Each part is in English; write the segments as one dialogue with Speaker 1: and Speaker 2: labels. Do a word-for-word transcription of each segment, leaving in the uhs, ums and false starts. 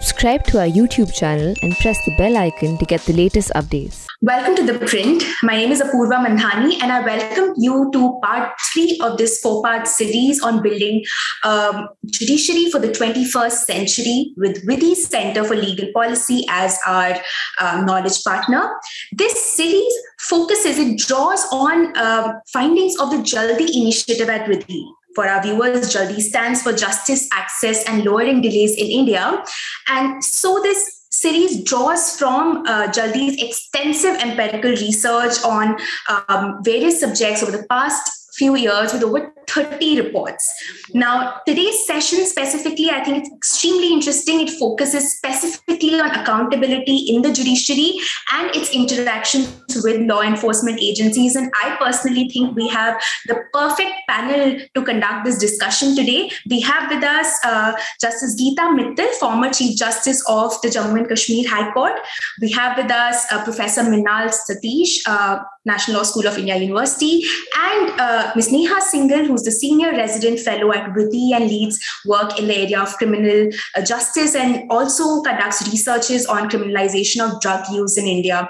Speaker 1: subscribe to our YouTube channel and press the bell icon to get the latest updates.
Speaker 2: Welcome to The Print. My name is Apurva Mandhani and I welcome you to part three of this four-part series on building um, judiciary for the twenty-first century with Vidhi Center for Legal Policy as our uh, knowledge partner. This series focuses, it draws on uh, findings of the Jaldi initiative at Vidhi. For our viewers, Jaldi stands for Justice, Access and Lowering Delays in India. And so this series draws from uh, Jaldi's extensive empirical research on um, various subjects over the past few years with over thirty reports. Now, today's session specifically, I think it's extremely interesting. It focuses specifically on accountability in the judiciary and its interactions with law enforcement agencies. And I personally think we have the perfect panel to conduct this discussion today. We have with us uh, Justice Geeta Mittal, former Chief Justice of the Jammu and Kashmir High Court. We have with us uh, Professor Mrinal Satish, uh, National Law School of India University, and uh, Miz Neha Singhal, who's the Senior Resident Fellow at Vidhi and leads work in the area of criminal uh, justice and also conducts researches on criminalization of drug use in India.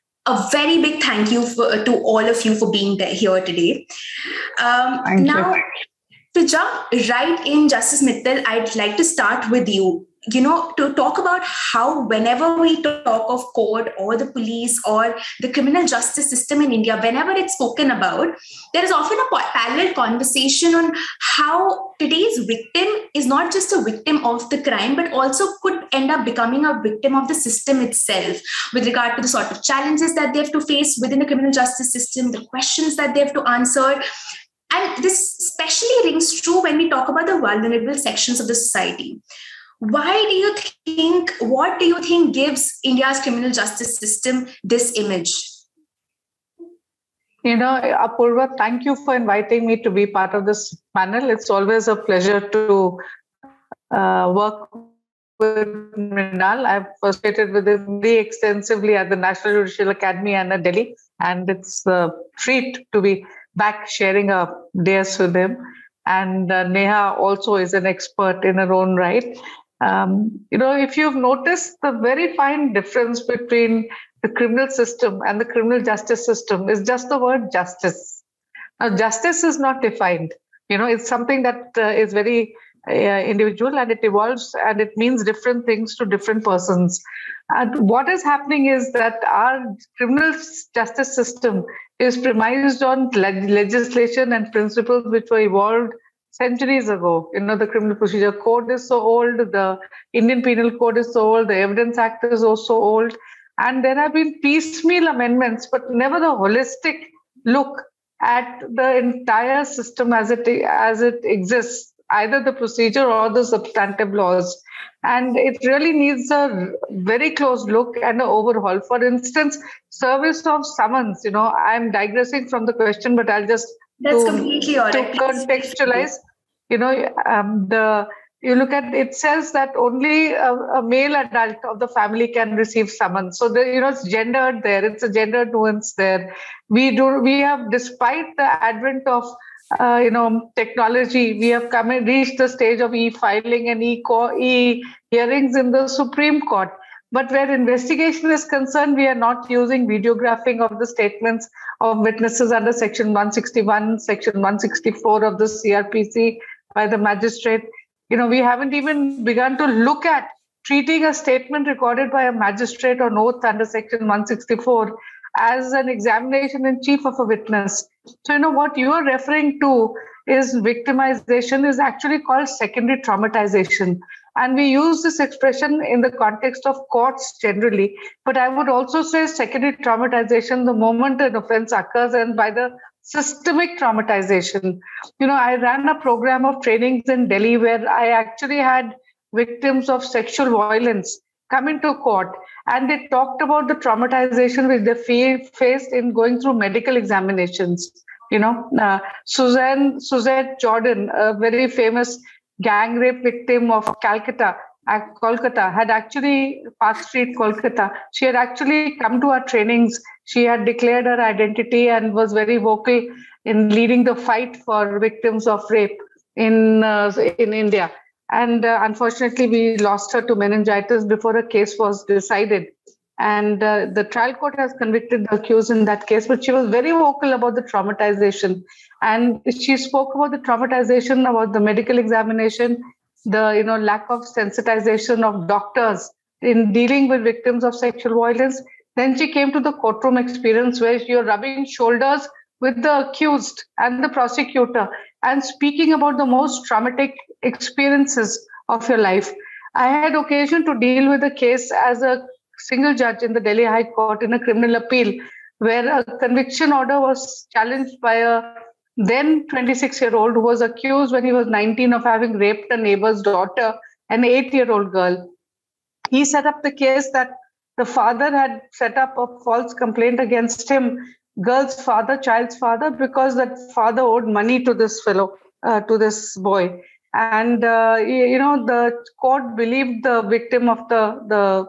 Speaker 2: A very big thank you for, to all of you for being there, here today. Um,
Speaker 3: thank
Speaker 2: now,
Speaker 3: you.
Speaker 2: To jump right in, Justice Mittal, I'd like to start with you. You know, to talk about how whenever we talk of court or the police or the criminal justice system in India, whenever it's spoken about, there is often a parallel conversation on how today's victim is not just a victim of the crime, but also could end up becoming a victim of the system itself with regard to the sort of challenges that they have to face within the criminal justice system, the questions that they have to answer. And this especially rings true when we talk about the vulnerable sections of the society. Why do you think, what do you think gives India's criminal justice system this image?
Speaker 3: You know, Apurva, thank you for inviting me to be part of this panel. It's always a pleasure to uh, work with Mrinal. I've associated with him very extensively at the National Judicial Academy and at Delhi, and it's a treat to be back sharing a dais with him. And uh, Neha also is an expert in her own right. Um, you know, if you've noticed, the very fine difference between the criminal system and the criminal justice system is just the word justice. Now, justice is not defined. You know, it's something that uh, is very uh, individual and it evolves and it means different things to different persons. And what is happening is that our criminal justice system is premised on leg- legislation and principles which were evolved centuries ago. You know, the Criminal Procedure Code is so old, the Indian Penal Code is so old, the Evidence Act is also old, and there have been piecemeal amendments, but never the holistic look at the entire system as it as it exists, either the procedure or the substantive laws. And it really needs a very close look and an overhaul. For instance, service of summons, you know, I'm digressing from the question, but I'll just
Speaker 2: That's
Speaker 3: to,
Speaker 2: completely all right.
Speaker 3: to contextualize, you know, um, the you look at it says that only a, a male adult of the family can receive summons. So the, you know, it's gendered there. It's a gender nuance there. We do we have, despite the advent of uh, you know technology, we have come and reached the stage of e-filing and e e-hearings in the Supreme Court. But where investigation is concerned, we are not using videographing of the statements of witnesses under Section one sixty-one, Section one sixty-four of the C R P C by the magistrate. You know, we haven't even begun to look at treating a statement recorded by a magistrate on oath under Section one sixty-four as an examination in chief of a witness. So, you know, what you are referring to is victimization is actually called secondary traumatization. And we use this expression in the context of courts generally. But I would also say secondary traumatization the moment an offense occurs and by the systemic traumatization. You know, I ran a program of trainings in Delhi where I actually had victims of sexual violence come into court and they talked about the traumatization which they faced in going through medical examinations. You know, uh, Suzanne, Suzette Jordan, a very famous gang rape victim of Calcutta, at Kolkata, had actually, Park Street, Kolkata, she had actually come to our trainings. She had declared her identity and was very vocal in leading the fight for victims of rape in uh, in India. And uh, unfortunately, we lost her to meningitis before a case was decided. And uh, the trial court has convicted the accused in that case, but she was very vocal about the traumatization. And she spoke about the traumatization, about the medical examination, the you know lack of sensitization of doctors in dealing with victims of sexual violence. Then she came to the courtroom experience where you're rubbing shoulders with the accused and the prosecutor and speaking about the most traumatic experiences of your life. I had occasion to deal with a case as a single judge in the Delhi High Court in a criminal appeal where a conviction order was challenged by a then twenty-six-year-old who was accused when he was nineteen of having raped a neighbor's daughter, an eight-year-old girl. He set up the case that the father had set up a false complaint against him, girl's father, child's father, because that father owed money to this fellow, uh, to this boy. And, uh, you know, the court believed the victim of the, the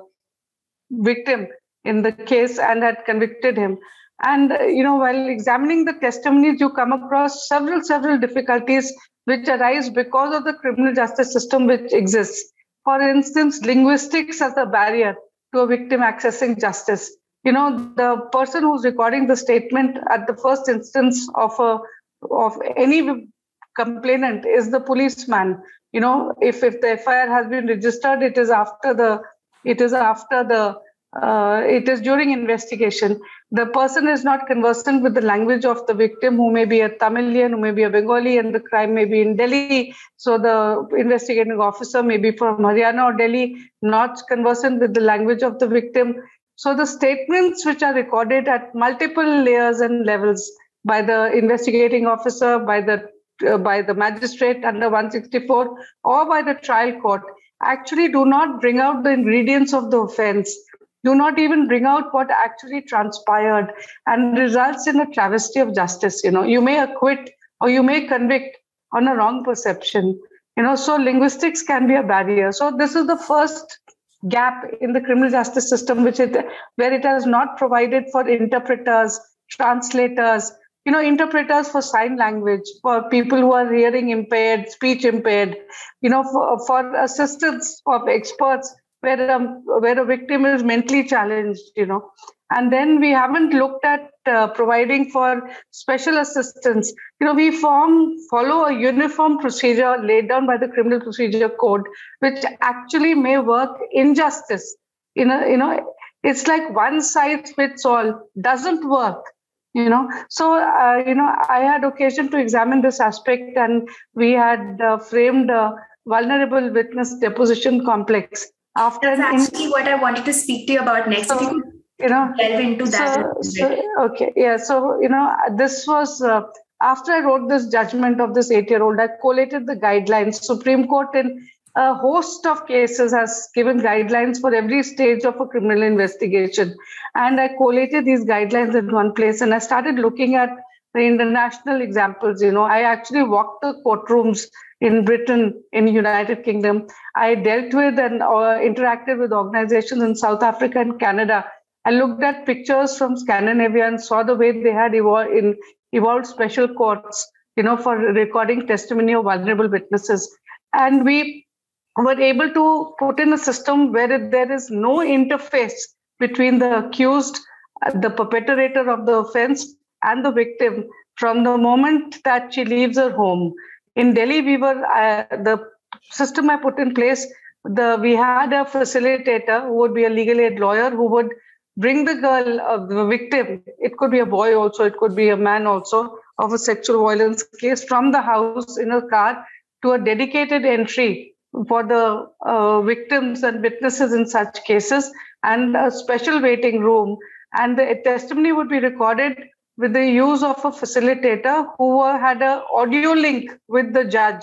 Speaker 3: victim in the case and had convicted him. And, uh, you know, while examining the testimonies, you come across several, several difficulties which arise because of the criminal justice system which exists. For instance, linguistics as a barrier to a victim accessing justice. You know, the person who's recording the statement at the first instance of a of any complainant is the policeman. You know, if, if the F I R has been registered, it is after the it is after the uh, it is during investigation. The person is not conversant with the language of the victim, who may be a Tamilian, who may be a Bengali, and the crime may be in Delhi. So the investigating officer may be from Haryana or Delhi, not conversant with the language of the victim. So the statements which are recorded at multiple layers and levels by the investigating officer, by the uh, by the magistrate under one sixty-four, or by the trial court actually do not bring out the ingredients of the offense, do not even bring out what actually transpired, and results in a travesty of justice. You know, you may acquit or you may convict on a wrong perception. You know, so linguistics can be a barrier. So this is the first gap in the criminal justice system, which it where it has not provided for interpreters, translators, you know, interpreters for sign language, for people who are hearing impaired, speech impaired, you know, for, for assistance of experts where um, where a victim is mentally challenged, you know. And then we haven't looked at uh, providing for special assistance. You know, we form follow a uniform procedure laid down by the Criminal Procedure Code, which actually may work injustice. You know, you know, it's like one size fits all, doesn't work. You know, so uh, you know, I had occasion to examine this aspect, and we had uh, framed a vulnerable witness deposition complex. After
Speaker 2: That's actually in- what I wanted to speak to you about next.
Speaker 3: So,
Speaker 2: if you could
Speaker 3: you know,
Speaker 2: delve into that.
Speaker 3: So, so, okay, yeah. So, you know, this was uh, after I wrote this judgment of this eight-year-old, I collated the guidelines. Supreme Court in a host of cases has given guidelines for every stage of a criminal investigation. And I collated these guidelines in one place, and I started looking at the international examples. You know, I actually walked the courtrooms in Britain, in United Kingdom. I dealt with and uh, interacted with organizations in South Africa and Canada. I looked at pictures from Scandinavia and saw the way they had evolved, in, evolved special courts, you know, for recording testimony of vulnerable witnesses. And we were able to put in a system where there is no interface between the accused, the perpetrator of the offense, and the victim from the moment that she leaves her home. In Delhi, we were uh, the system I put in place. The we had a facilitator who would be a legal aid lawyer who would bring the girl, uh, the victim. It could be a boy also, it could be a man also, of a sexual violence case from the house in a car to a dedicated entry for the uh, victims and witnesses in such cases, and a special waiting room. And the testimony would be recorded with the use of a facilitator who had an audio link with the judge.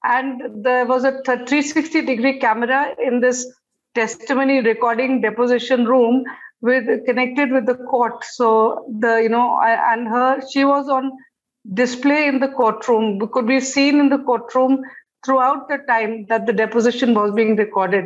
Speaker 3: And there was a three sixty degree camera in this testimony recording deposition room with connected with the court. So the, you know, and her, she was on display in the courtroom, could be seen in the courtroom throughout the time that the deposition was being recorded.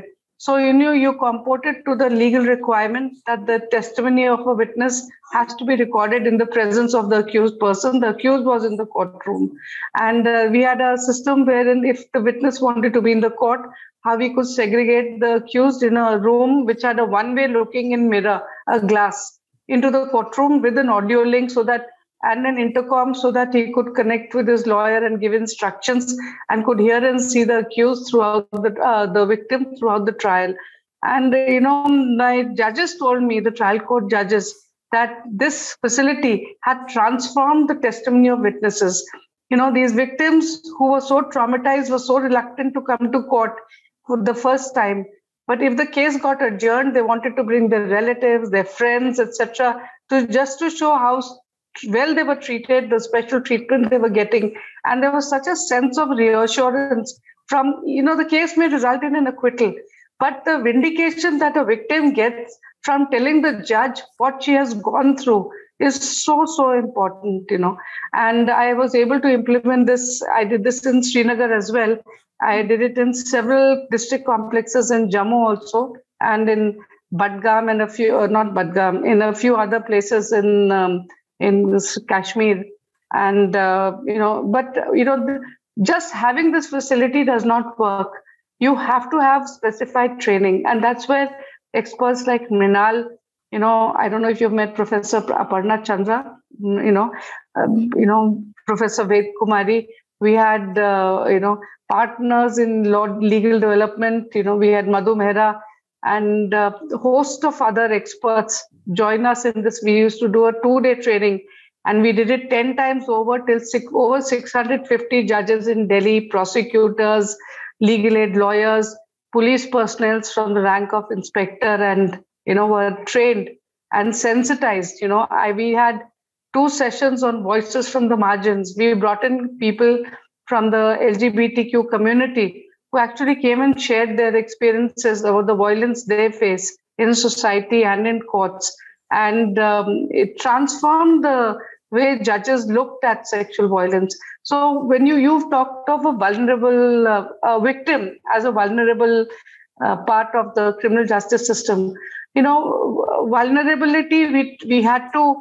Speaker 3: So, you know, you comport it to the legal requirement that the testimony of a witness has to be recorded in the presence of the accused person. The accused was in the courtroom. And uh, we had a system wherein if the witness wanted to be in the court, how we could segregate the accused in a room which had a one-way looking in mirror, a glass, into the courtroom with an audio link so that and an intercom so that he could connect with his lawyer and give instructions and could hear and see the accused throughout the uh, the victim throughout the trial. And, you know, my judges told me, the trial court judges, that this facility had transformed the testimony of witnesses. You know, these victims who were so traumatized were so reluctant to come to court for the first time. But if the case got adjourned, they wanted to bring their relatives, their friends, et cetera, to just to show how well they were treated, the special treatment they were getting. And there was such a sense of reassurance from, you know, the case may result in an acquittal, but the vindication that a victim gets from telling the judge what she has gone through is so, so important, you know. And I was able to implement this. I did this in Srinagar as well. I did it in several district complexes in Jammu also, and in Budgam and a few, uh, not Budgam, in a few other places in um, in Kashmir. And, uh, you know, but, you know, just having this facility does not work. You have to have specified training. And that's where experts like Mrinal, you know, I don't know if you've met Professor Aparna Chandra, you know, um, you know, Professor Ved Kumari. We had, uh, you know, partners in law, legal development. You know, we had Madhu Mehra and a host of other experts join us in this. We used to do a two-day training, and we did it ten times over till six, over six hundred fifty judges in Delhi, prosecutors, legal aid lawyers, police personnel from the rank of inspector, and, you know, were trained and sensitized. You know, I, we had two sessions on voices from the margins. We brought in people from the L G B T Q community who actually came and shared their experiences about the violence they face in society and in courts. And um, it transformed the way judges looked at sexual violence. So when you, you've talked of a vulnerable uh, a victim as a vulnerable uh, part of the criminal justice system, you know, vulnerability, we, we had to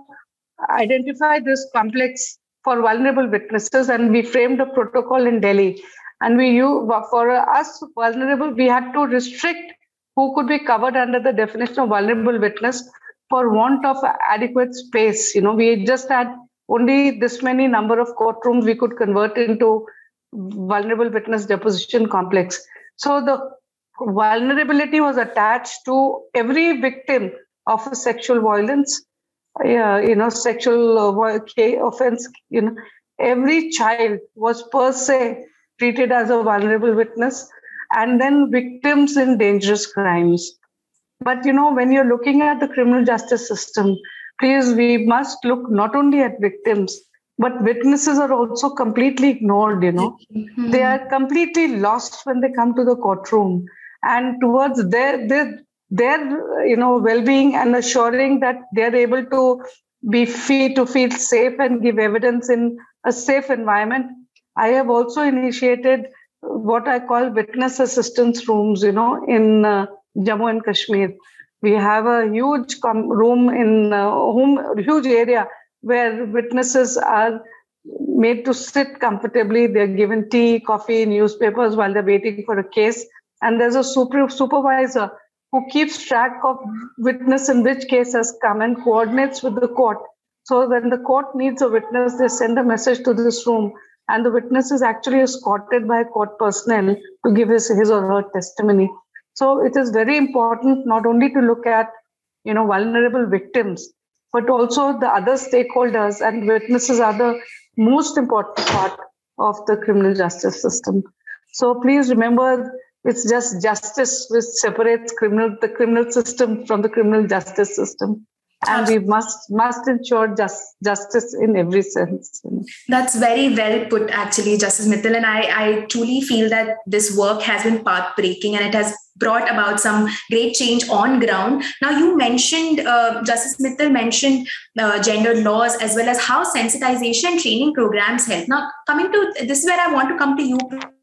Speaker 3: identify this complex for vulnerable witnesses, and we framed a protocol in Delhi. And we, you, for us, vulnerable, we had to restrict who could be covered under the definition of vulnerable witness for want of adequate space. You know, we just had only this many number of courtrooms we could convert into vulnerable witness deposition complex. So the vulnerability was attached to every victim of a sexual violence, yeah, you know, sexual uh, offense. You know, every child was per se treated as a vulnerable witness, and then victims in dangerous crimes. But, you know, when you're looking at the criminal justice system, please, we must look not only at victims, but witnesses are also completely ignored, you know. Mm-hmm. They are completely lost when they come to the courtroom. And towards their, their, their you know, well-being and assuring that they're able to be free to feel safe and give evidence in a safe environment, I have also initiated what I call witness assistance rooms, you know, in uh, Jammu and Kashmir. We have a huge com- room in uh, home, huge area where witnesses are made to sit comfortably. They're given tea, coffee, newspapers while they're waiting for a case. And there's a super, supervisor who keeps track of witness in which case has come and coordinates with the court. So when the court needs a witness, they send a message to this room, and the witness is actually escorted by court personnel to give his, his or her testimony. So it is very important not only to look at, you know, vulnerable victims, but also the other stakeholders, and witnesses are the most important part of the criminal justice system. So please remember, it's just justice which separates criminal the criminal system from the criminal justice system. And we must must ensure just, justice in every sense.
Speaker 2: That's very well put, actually, Justice Mittal. And I, I truly feel that this work has been path-breaking, and it has brought about some great change on ground. Now, you mentioned, uh, Justice Mittal mentioned uh, gender laws as well as how sensitization training programs help. Now, coming to this is where I want to come to you,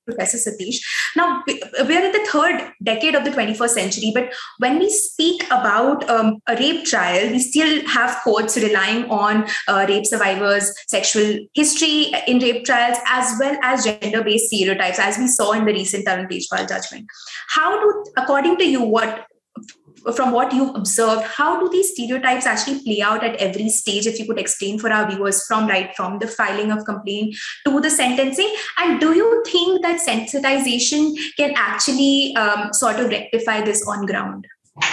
Speaker 2: Professor Satish. Now, we're in the third decade of the twenty-first century, but when we speak about um, a rape trial, we still have courts relying on uh, rape survivors' sexual history in rape trials, as well as gender-based stereotypes, as we saw in the recent Tarun Tejpal judgment. How do, according to you, what from what you've observed, how do these stereotypes actually play out at every stage? If you could explain for our viewers, from right from the filing of complaint to the sentencing, and do you think that sensitization can actually um, sort of rectify this on ground?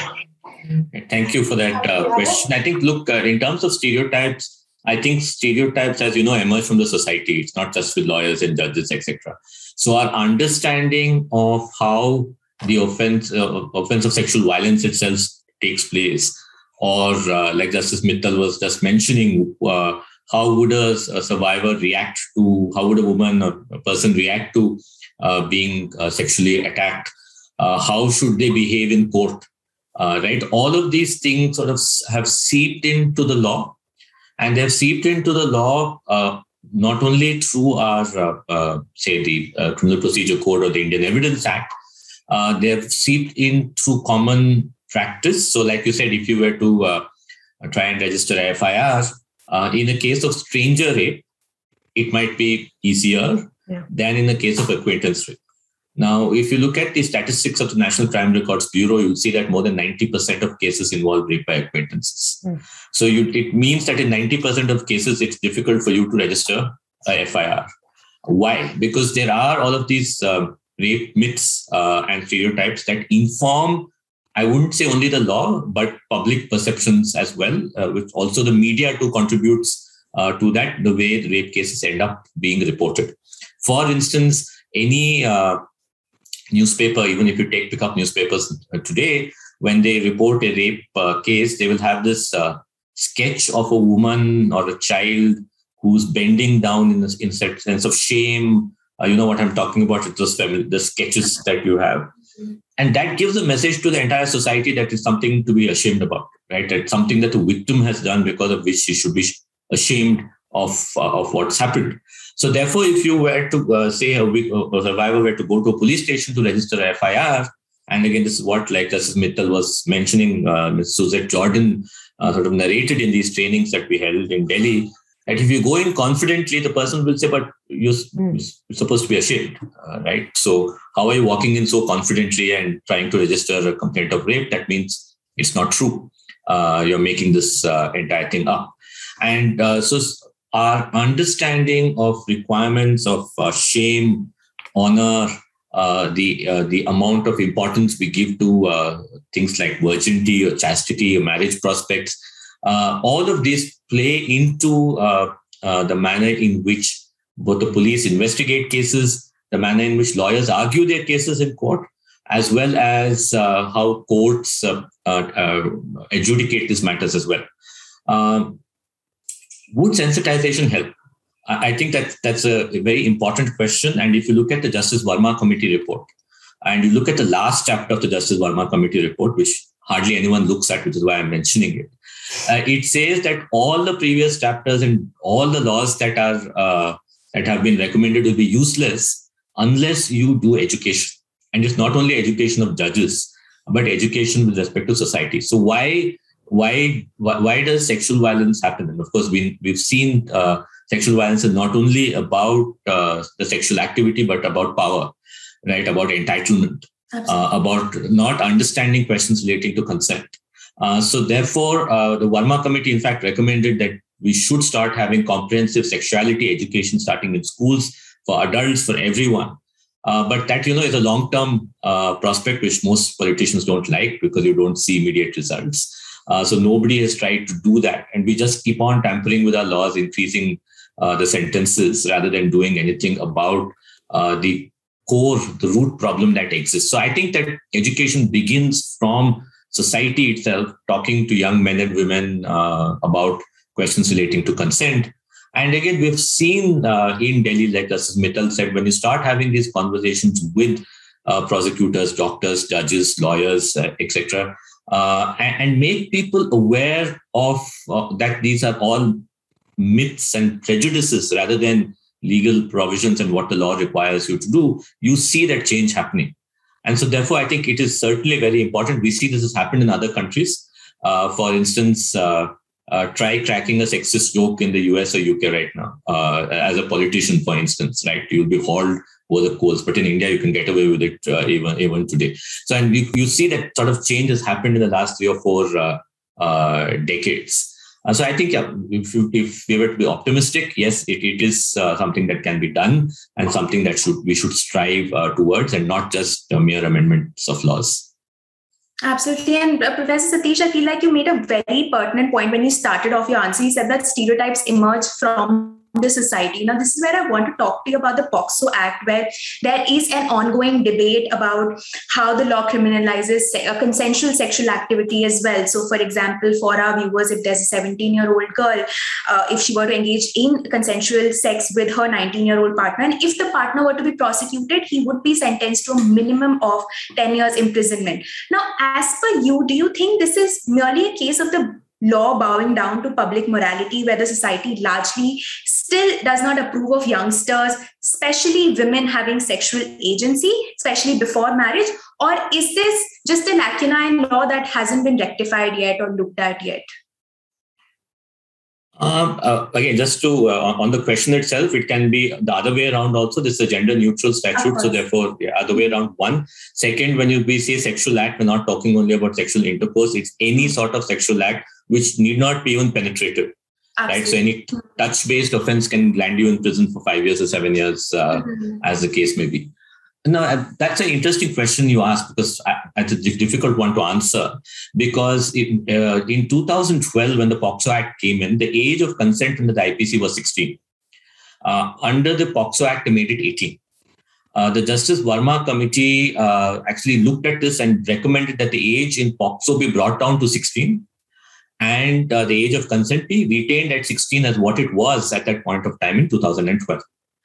Speaker 4: Thank you for that uh, question. I think, look, uh, in terms of stereotypes, I think stereotypes, as you know, emerge from the society. It's not just with lawyers and judges, et cetera. So our understanding of how the offense uh, offense of sexual violence itself takes place, or uh, like Justice Mittal was just mentioning, uh, how would a, a survivor react to, how would a woman or a person react to uh, being uh, sexually attacked? Uh, how should they behave in court? Uh, right? All of these things sort of have seeped into the law, and they've seeped into the law uh, not only through our, uh, uh, say, the uh, Criminal Procedure Code or the Indian Evidence Act. Uh, they've seeped in through common practice. So like you said, if you were to uh, try and register a F I R, uh, in a case of stranger rape, it might be easier yeah. than in the case of acquaintance rape. Now, if you look at the statistics of the National Crime Records Bureau, you'll see that more than ninety percent of cases involve rape by acquaintances. Mm. So you, it means that in ninety percent of cases, it's difficult for you to register a F I R. Why? Because there are all of these um, rape myths uh, and stereotypes that inform, I wouldn't say only the law, but public perceptions as well, uh, which also the media too contributes uh, to that, the way the rape cases end up being reported. For instance, any uh, newspaper, even if you take pick up newspapers today, when they report a rape uh, case, they will have this uh, sketch of a woman or a child who's bending down in a, in a sense of shame. Uh, you know what I'm talking about, it's those family, the sketches that you have. And that gives a message to the entire society that is something to be ashamed about, right? It's something that the victim has done because of which she should be ashamed of, uh, of what's happened. So therefore, if you were to uh, say a, a survivor were to go to a police station to register an F I R, and again, this is what, like Justice Mittal was mentioning, uh, Miz Suzette Jordan uh, sort of narrated in these trainings that we held in Delhi, that if you go in confidently, the person will say, but you're, mm. you're supposed to be ashamed, uh, right? So how are you walking in so confidently and trying to register a complaint of rape? That means it's not true. Uh, you're making this uh, entire thing up. And uh, so our understanding of requirements of uh, shame, honor, uh, the uh, the amount of importance we give to uh, things like virginity or chastity or marriage prospects, uh, all of these play into uh, uh, the manner in which both the police investigate cases, the manner in which lawyers argue their cases in court, as well as uh, how courts uh, uh, uh, adjudicate these matters as well. Um, would sensitization help? I think that that's a very important question. And if you look at the Justice Verma Committee report, and you look at the last chapter of the Justice Verma Committee report, which hardly anyone looks at, which is why I'm mentioning it, uh, it says that all the previous chapters and all the laws that are uh, that have been recommended will be useless unless you do education. And it's not only education of judges, but education with respect to society. So why why why, why does sexual violence happen? And of course, we, we've seen uh, sexual violence is not only about uh, the sexual activity, but about power, right? About entitlement, uh, about not understanding questions relating to consent. Uh, so therefore, uh, the Verma Committee, in fact, recommended that we should start having comprehensive sexuality education starting in schools for adults, for everyone. Uh, but that, you know, is a long-term uh, prospect, which most politicians don't like because you don't see immediate results. Uh, so nobody has tried to do that. And we just keep on tampering with our laws, increasing uh, the sentences rather than doing anything about uh, the core, the root problem that exists. So I think that education begins from society itself, talking to young men and women uh, about questions relating to consent. And again, we've seen uh, in Delhi, like Justice Mittal said, when you start having these conversations with uh, prosecutors, doctors, judges, lawyers, uh, et cetera, uh, and, and make people aware of uh, that these are all myths and prejudices rather than legal provisions and what the law requires you to do, you see that change happening. And so therefore, I think it is certainly very important. We see this has happened in other countries. Uh, for instance, uh, uh, try cracking a sexist joke in the U S or U K right now. Uh, as a politician, for instance, right? You'll be hauled over the coals. But in India, you can get away with it uh, even, even today. So and you, you see that sort of change has happened in the last three or four uh, uh, decades. Uh, so I think yeah, if, if we were to be optimistic, yes, it, it is uh, something that can be done and something that should we should strive uh, towards, and not just uh, mere amendments of laws.
Speaker 2: Absolutely. And uh, Professor Satish, I feel like you made a very pertinent point when you started off your answer. You said that stereotypes emerge from the society. Now, this is where I want to talk to you about the POCSO Act, where there is an ongoing debate about how the law criminalizes se- uh, consensual sexual activity as well. So, for example, for our viewers, if there's a seventeen-year-old girl, uh, if she were to engage in consensual sex with her nineteen-year-old partner, and if the partner were to be prosecuted, he would be sentenced to a minimum of ten years imprisonment. Now, as per you, do you think this is merely a case of the law bowing down to public morality, where the society largely still does not approve of youngsters, especially women, having sexual agency, especially before marriage? Or is this just a lacuna in law that hasn't been rectified yet or looked at yet?
Speaker 4: Um, uh, again, just to uh, on the question itself, it can be the other way around also. This is a gender neutral statute. So therefore, the other way around, one. Second, when you we say sexual act, we're not talking only about sexual intercourse. It's any sort of sexual act which need not be even penetrative. Absolutely. Right. So any touch-based offense can land you in prison for five years or seven years, uh, mm-hmm. as the case may be. Now, that's an interesting question you asked, because it's a difficult one to answer. Because in, uh, in two thousand twelve, when the POCSO Act came in, the age of consent under the I P C was sixteen. Uh, under the POCSO Act, they made it eighteen. Uh, the Justice Verma Committee uh, actually looked at this and recommended that the age in POCSO be brought down to sixteen. And uh, the age of consent be retained at sixteen as what it was at that point of time in two thousand twelve.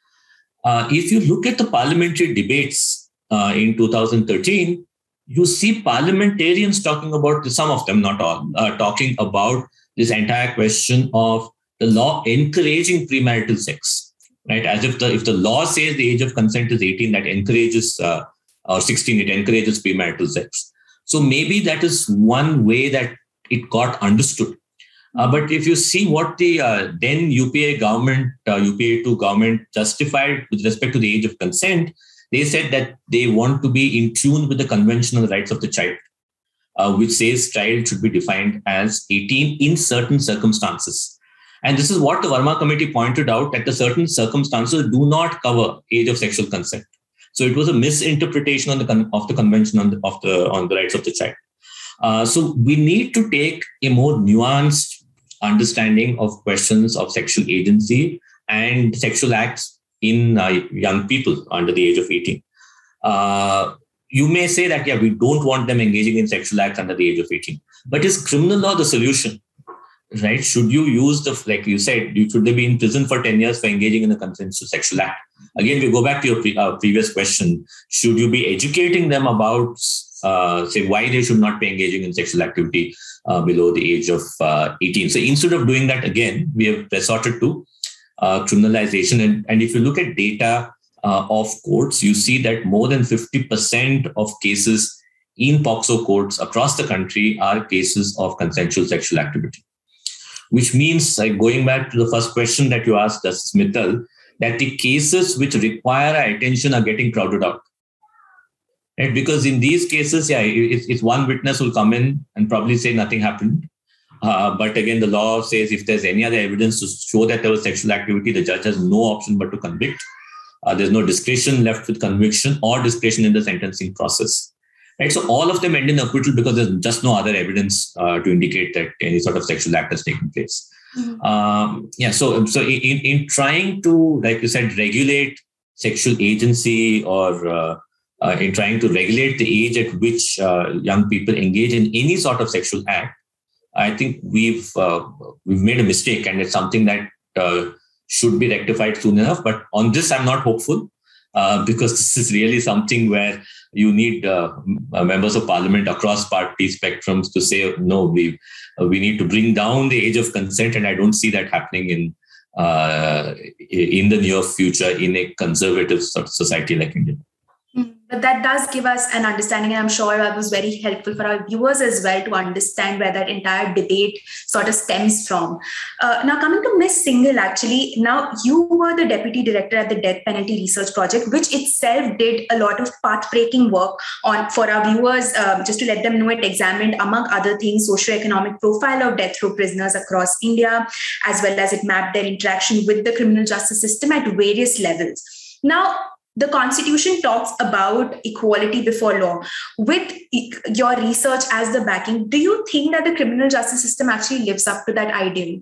Speaker 4: Uh, if you look at the parliamentary debates uh, in two thousand thirteen, you see parliamentarians talking about, some of them, not all, uh, talking about this entire question of the law encouraging premarital sex, right? As if the if the law says the age of consent is eighteen, that encourages, uh, or sixteen, it encourages premarital sex. So maybe that is one way that it got understood. Uh, but if you see what the uh, then U P A government, uh, U P A two government justified with respect to the age of consent, they said that they want to be in tune with the Convention on the Rights of the Child, uh, which says child should be defined as eighteen in certain circumstances. And this is what the Verma Committee pointed out, that the certain circumstances do not cover age of sexual consent. So it was a misinterpretation on the con- of the Convention on the, of the, on the Rights of the Child. Uh, so we need to take a more nuanced understanding of questions of sexual agency and sexual acts in uh, young people under the age of eighteen. Uh, you may say that, yeah, we don't want them engaging in sexual acts under the age of eighteen. But is criminal law the solution? Right? Should you use the, like you said, should they be in prison for ten years for engaging in a consensual sexual act? Again, we go back to your pre- uh, previous question. Should you be educating them about, uh, say, why they should not be engaging in sexual activity uh, below the age of uh, eighteen? So instead of doing that, again, we have resorted to uh, criminalization. And, and if you look at data uh, of courts, you see that more than fifty percent of cases in POCSO courts across the country are cases of consensual sexual activity. Which means, like, going back to the first question that you asked, Justice Mittal, that the cases which require our attention are getting crowded out. Right? Because in these cases, yeah, it's, it's one witness will come in and probably say nothing happened. Uh, but again, the law says if there's any other evidence to show that there was sexual activity, the judge has no option but to convict. Uh, there's no discretion left with conviction or discretion in the sentencing process. Right? So all of them end in acquittal because there's just no other evidence uh, to indicate that any sort of sexual act has taken place. Mm-hmm. Um, yeah. So, so in, in trying to, like you said, regulate sexual agency, or uh, uh, in trying to regulate the age at which uh, young people engage in any sort of sexual act, I think we've uh, we've made a mistake, and it's something that uh, should be rectified soon enough. But on this, I'm not hopeful uh, because this is really something where you need uh, members of parliament across party spectrums to say, no, we uh, we need to bring down the age of consent, and I don't see that happening in uh, in the near future in a conservative society like India.
Speaker 2: But that does give us an understanding, and I'm sure that was very helpful for our viewers as well to understand where that entire debate sort of stems from. Uh, now, coming to Miz Singhal, actually, now you were the Deputy Director at the Death Penalty Research Project, which itself did a lot of path-breaking work on, for our viewers, um, just to let them know, it examined, among other things, socioeconomic profile of death row prisoners across India, as well as it mapped their interaction with the criminal justice system at various levels. Now, the Constitution talks about equality before law. With your research as the backing, do you think that the criminal justice system actually lives up to that ideal?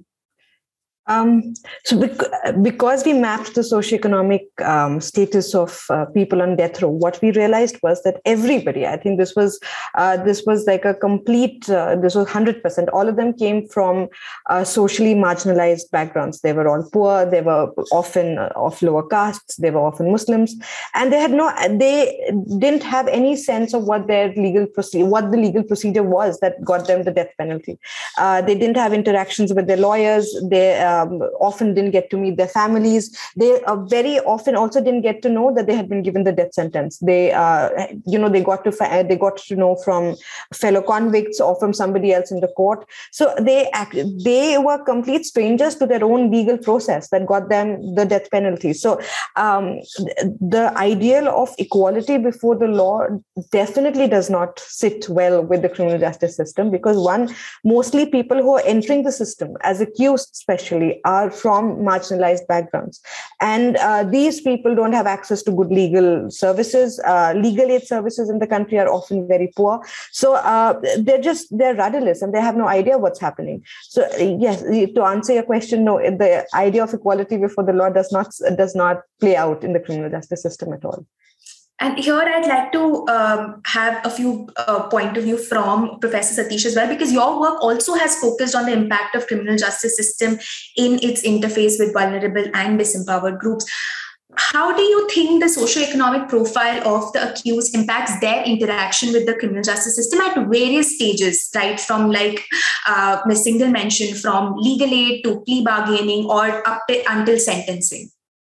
Speaker 5: Um, so bec- because we mapped the socioeconomic um, status of uh, people on death row, what we realized was that everybody, I think this was uh, this was like a complete, uh, this was one hundred percent. All of them came from uh, socially marginalized backgrounds. They were all poor. They were often uh, of lower castes. They were often Muslims, and they had no, they didn't have any sense of what their legal procedure, what the legal procedure was that got them the death penalty. Uh, they didn't have interactions with their lawyers. They uh, Um, often didn't get to meet their families. They uh, very often also didn't get to know that they had been given the death sentence. They, uh, you know, they got to fa- they got to know from fellow convicts or from somebody else in the court. So they act, they were complete strangers to their own legal process that got them the death penalty. So um, the ideal of equality before the law definitely does not sit well with the criminal justice system, because one, mostly people who are entering the system as accused, especially, are from marginalized backgrounds. And uh, these people don't have access to good legal services. Uh, legal aid services in the country are often very poor. So uh, they're just, they're rudderless and they have no idea what's happening. So yes, to answer your question, no, the idea of equality before the law does not, does not play out in the criminal justice system at all.
Speaker 2: And here I'd like to um, have a few uh, point of view from Professor Satish as well, because your work also has focused on the impact of criminal justice system in its interface with vulnerable and disempowered groups. How do you think the socioeconomic profile of the accused impacts their interaction with the criminal justice system at various stages, right? From, like uh, Miz Singhal mentioned, from legal aid to plea bargaining or up to, until sentencing?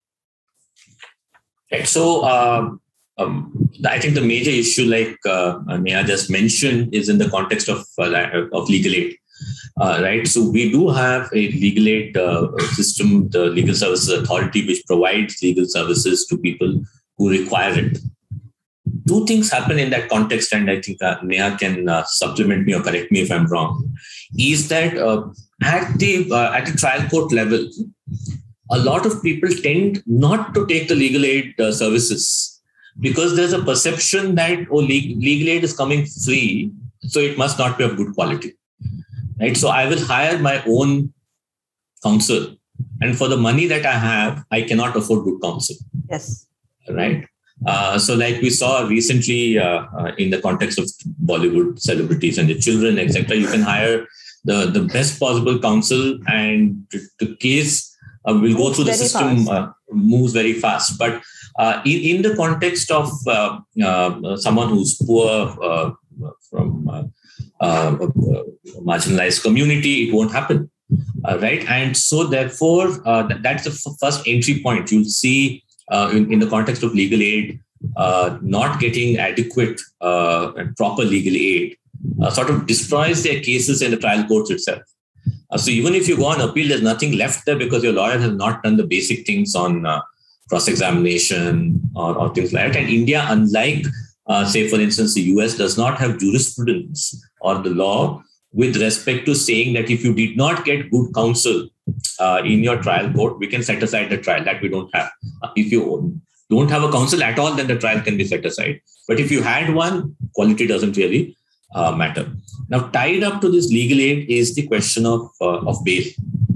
Speaker 4: Right. So, um, Um, I think the major issue, like uh, Neha just mentioned, is in the context of uh, of legal aid, uh, right? So we do have a legal aid uh, system, the Legal Services Authority, which provides legal services to people who require it. Two things happen in that context, and I think uh, Neha can uh, supplement me or correct me if I'm wrong. Is that uh, at the uh, at the trial court level, a lot of people tend not to take the legal aid uh, services, because there's a perception that, oh, legal aid is coming free, so it must not be of good quality, right? So I will hire my own counsel, and for the money that I have, I cannot afford good counsel.
Speaker 5: Yes.
Speaker 4: Right? Uh, so like we saw recently uh, uh, in the context of Bollywood celebrities and the children, et cetera, you can hire the, the best possible counsel, and the case uh, will go through the system, uh, moves very fast. But Uh, in, in the context of uh, uh, someone who's poor uh, from uh, uh, marginalized community, it won't happen, uh, right? And so therefore, uh, that's the f- first entry point. You'll see uh, in, in the context of legal aid, uh, not getting adequate uh, and proper legal aid uh, sort of destroys their cases in the trial courts itself. Uh, so even if you go on appeal, there's nothing left there because your lawyer has not done the basic things on uh, cross-examination or, or things like that. And India, unlike, uh, say, for instance, the U S, does not have jurisprudence or the law with respect to saying that if you did not get good counsel uh, in your trial court, we can set aside the trial. That we don't have. Uh, if you don't have a counsel at all, then the trial can be set aside. But if you had one, quality doesn't really uh, matter. Now, tied up to this legal aid is the question of, uh, of bail.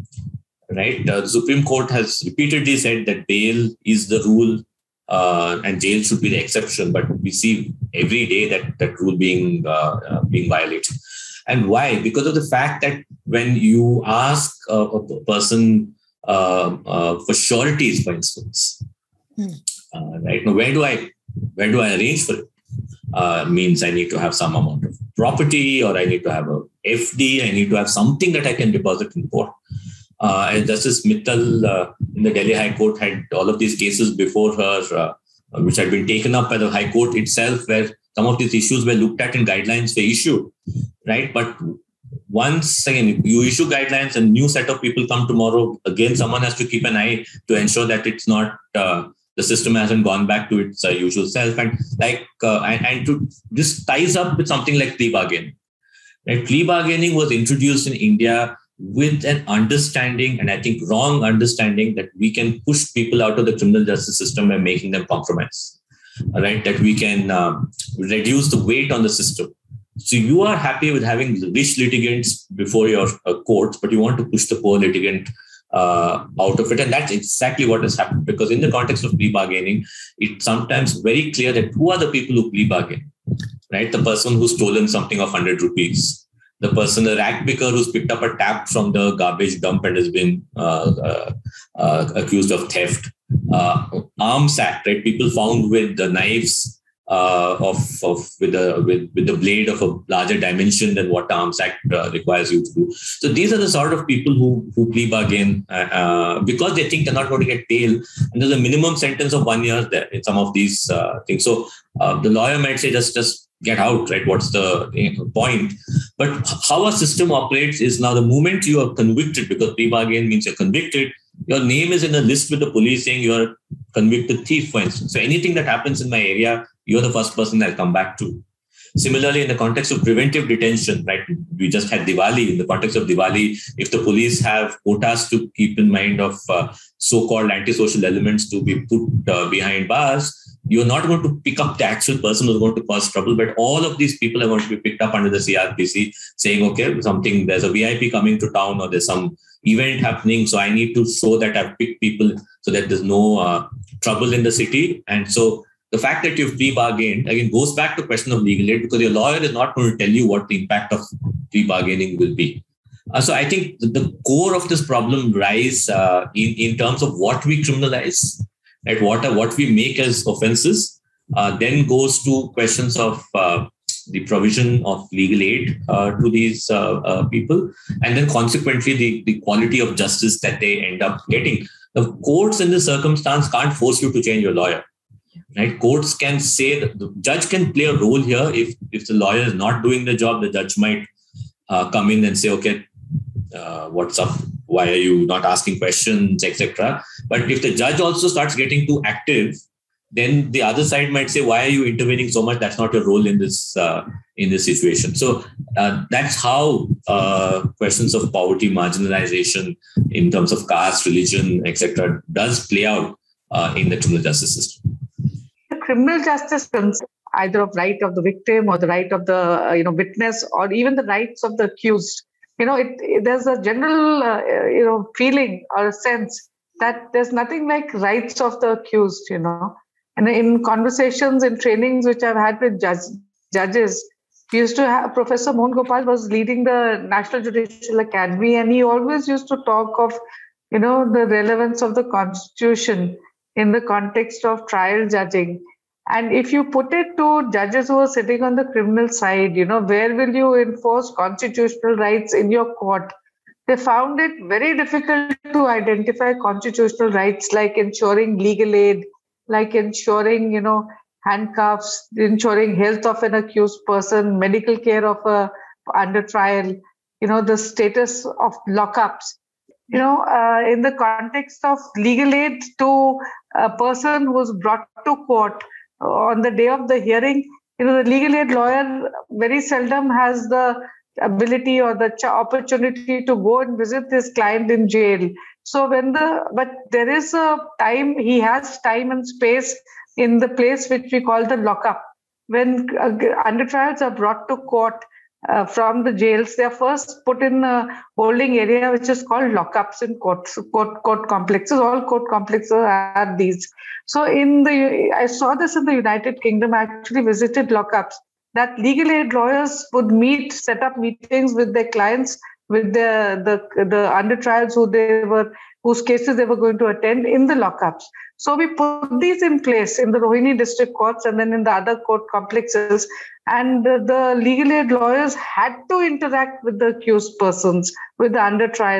Speaker 4: Right, uh, the Supreme Court has repeatedly said that bail is the rule uh, and jail should be the exception. But we see every day that that rule being uh, uh, being violated. And why? Because of the fact that when you ask uh, a person uh, uh, for sureties, for instance, hmm. uh, right now, where do I where do I arrange for it? Uh, means I need to have some amount of property, or I need to have a F D. I need to have something that I can deposit in court. Uh, and Justice Mittal uh, in the Delhi High Court had all of these cases before her, uh, which had been taken up by the High Court itself, where some of these issues were looked at and guidelines were issued, right? But once again, you issue guidelines and new set of people come tomorrow, again, someone has to keep an eye to ensure that it's not, uh, the system hasn't gone back to its uh, usual self. And like, uh, and, and to, this ties up with something like plea bargaining. Right? Plea bargaining was introduced in India with an understanding, and I think wrong understanding, that we can push people out of the criminal justice system by making them compromise. Right? That we can um, reduce the weight on the system. So you are happy with having rich litigants before your uh, courts, but you want to push the poor litigant uh, out of it. And that's exactly what has happened, because in the context of plea bargaining, it's sometimes very clear that who are the people who plea bargain, right? The person who's stolen something of one hundred rupees, the person, the rag picker who's picked up a tap from the garbage dump and has been uh, uh, uh, accused of theft, uh, arms act, right? People found with the knives Uh, of, of with the with, with the blade of a larger dimension than what the Arms Act uh, requires you to do. So these are the sort of people who who plea bargain uh, uh, because they think they're not going to get bail, and there's a minimum sentence of one year there in some of these uh, things. So uh, the lawyer might say just just get out, right? What's the you know, point? But how a system operates is now the moment you are convicted, because plea bargain means you're convicted, your name is in a list with the police saying you're a convicted thief, for instance. So anything that happens in my area, you're the first person I'll come back to. Similarly, in the context of preventive detention, right? We just had Diwali. In the context of Diwali, if the police have quotas to keep in mind of uh, so-called antisocial elements to be put uh, behind bars, you're not going to pick up the actual person who's going to cause trouble, but all of these people are going to be picked up under the C R P C, saying, okay, something, there's a V I P coming to town, or there's some event happening, so I need to show that I've picked people so that there's no uh, trouble in the city. And so the fact that you've plea bargained, again, goes back to the question of legal aid, because your lawyer is not going to tell you what the impact of plea bargaining will be. Uh, so I think the, the core of this problem lies uh, in, in terms of what we criminalize, right? What, what we make as offenses, uh, then goes to questions of uh, the provision of legal aid uh, to these uh, uh, people, and then consequently the, the quality of justice that they end up getting. The courts in this circumstance can't force you to change your lawyer. Right? Courts can say that the judge can play a role here. If, if the lawyer is not doing the job, the judge might uh, come in and say, okay, uh, what's up? Why are you not asking questions, et cetera. But if the judge also starts getting too active, then the other side might say, why are you intervening so much? That's not your role in this uh, in this situation. So uh, that's how uh, questions of poverty, marginalization in terms of caste, religion, et cetera, does play out uh, in the criminal justice system.
Speaker 3: Criminal justice concerns either of right of the victim or the right of the uh, you know witness, or even the rights of the accused. You know, it, it there's a general uh, you know feeling or a sense that there's nothing like rights of the accused. You know, and in conversations and trainings which I've had with judge, judges, we used to have Professor Mohan Gopal was leading the National Judicial Academy, and he always used to talk of you know the relevance of the Constitution in the context of trial judging. And if you put it to judges who are sitting on the criminal side, you know, where will you enforce constitutional rights in your court? They found it very difficult to identify constitutional rights like ensuring legal aid, like ensuring, you know, handcuffs, ensuring health of an accused person, medical care of a under trial, you know, the status of lockups. You know, uh, in the context of legal aid to a person who was brought to court on the day of the hearing, you know, the legal aid lawyer very seldom has the ability or the ch- opportunity to go and visit his client in jail. So when the, but there is a time, he has time and space in the place which we call the lockup. When uh, under trials are brought to court uh, from the jails, they are first put in a holding area which is called lockups in courts, court, court complexes. All court complexes have these. So in the, I saw this in the United Kingdom. I actually visited lockups, that legal aid lawyers would meet, set up meetings with their clients, with the the the under trials who they were, whose cases they were going to attend in the lockups. So we put these in place in the Rohini district courts and then in the other court complexes. And the, the legal aid lawyers had to interact with the accused persons, with the under trials.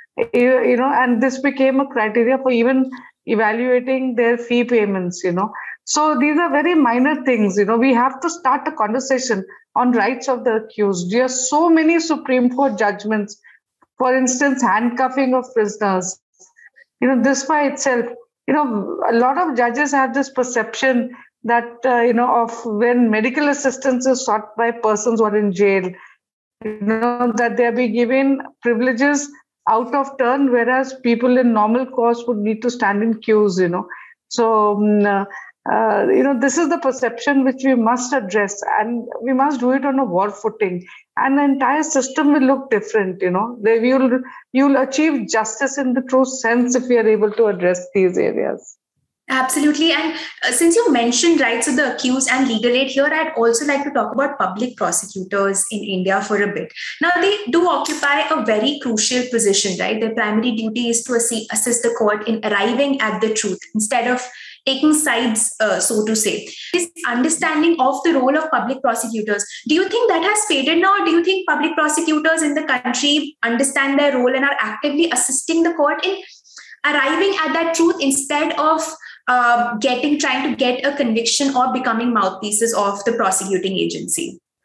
Speaker 3: You, you know, and this became a criteria for even evaluating their fee payments, you know. So these are very minor things, you know. We have to start a conversation on rights of the accused. There are so many Supreme Court judgments, for instance, handcuffing of prisoners. You know, this by itself, you know, a lot of judges have this perception that, uh, you know, of when medical assistance is sought by persons who are in jail, you know, that they're being given privileges out of turn, whereas people in normal course would need to stand in queues, you know. So, um, uh, you know, this is the perception which we must address, and we must do it on a war footing. And the entire system will look different, you know. They will, you'll achieve justice in the true sense if we are able to address these areas.
Speaker 2: Absolutely. And uh, since you mentioned rights of the accused and legal aid here, I'd also like to talk about public prosecutors in India for a bit. Now, they do occupy a very crucial position, right? Their primary duty is to assi- assist the court in arriving at the truth instead of taking sides, uh, so to say. This understanding of the role of public prosecutors, do you think that has faded now? Do you think public prosecutors in the country understand their role and are actively assisting the court in arriving at that truth instead of Uh, getting, trying to get a conviction or becoming mouthpieces of the prosecuting agency?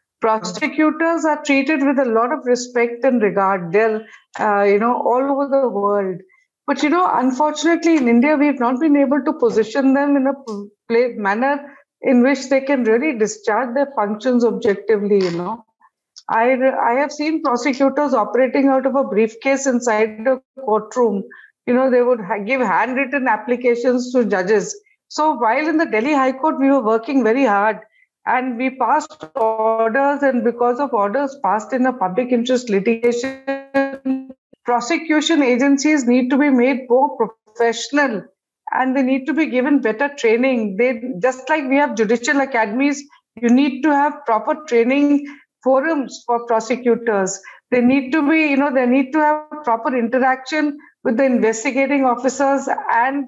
Speaker 3: Prosecutors are treated with a lot of respect and regard. They're, uh, you know, all over the world. But, you know, unfortunately, in India, we've not been able to position them in a play, manner in which they can really discharge their functions objectively, you know. I, I have seen prosecutors operating out of a briefcase inside a courtroom. You know, they would ha- give handwritten applications to judges. So while in the Delhi High Court, we were working very hard and we passed orders, and because of orders passed in a public interest litigation, prosecution agencies need to be made more professional and they need to be given better training. They, just like we have judicial academies, you need to have proper training forums for prosecutors. They need to be, you know, they need to have proper interaction with the investigating officers, and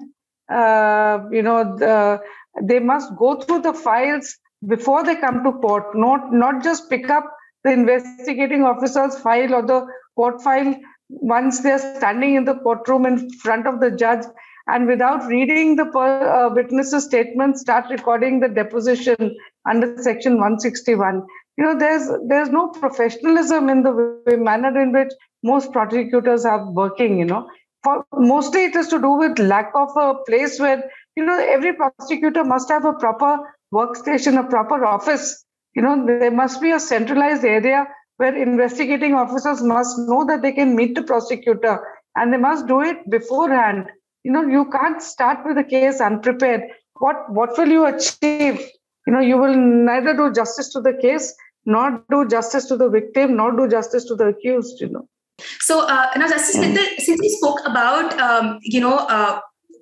Speaker 3: uh, you know, the, they must go through the files before they come to court. Not not just pick up the investigating officer's file or the court file once they're standing in the courtroom in front of the judge, and without reading the per, uh, witnesses' statements, start recording the deposition under Section one sixty-one. You know, there's there's no professionalism in the way, manner in which most prosecutors are working, you know. For, mostly it is to do with lack of a place where, you know, every prosecutor must have a proper workstation, a proper office. You know, there must be a centralized area where investigating officers must know that they can meet the prosecutor, and they must do it beforehand. You know, you can't start with a case unprepared. What, what will you achieve? You know, you will neither do justice to the case, nor do justice to the victim, nor do justice to the accused, you know.
Speaker 2: So, uh, now, Justice Mittal, since we spoke about, um, you know, uh,